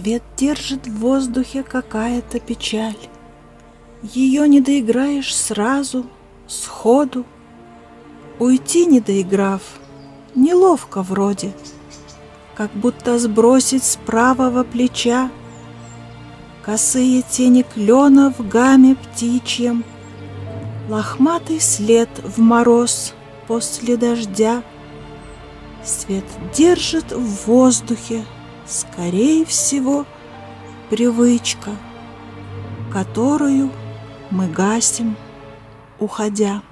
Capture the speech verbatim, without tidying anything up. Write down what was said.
Свет держит в воздухе какая-то печаль. Ее не доиграешь сразу, сходу. Уйти не доиграв, неловко вроде, как будто сбросить с правого плеча косые тени клена в гамме птичьем, лохматый след в мороз после дождя. Свет держит в воздухе, скорее всего, привычка, которую мы гасим, уходя.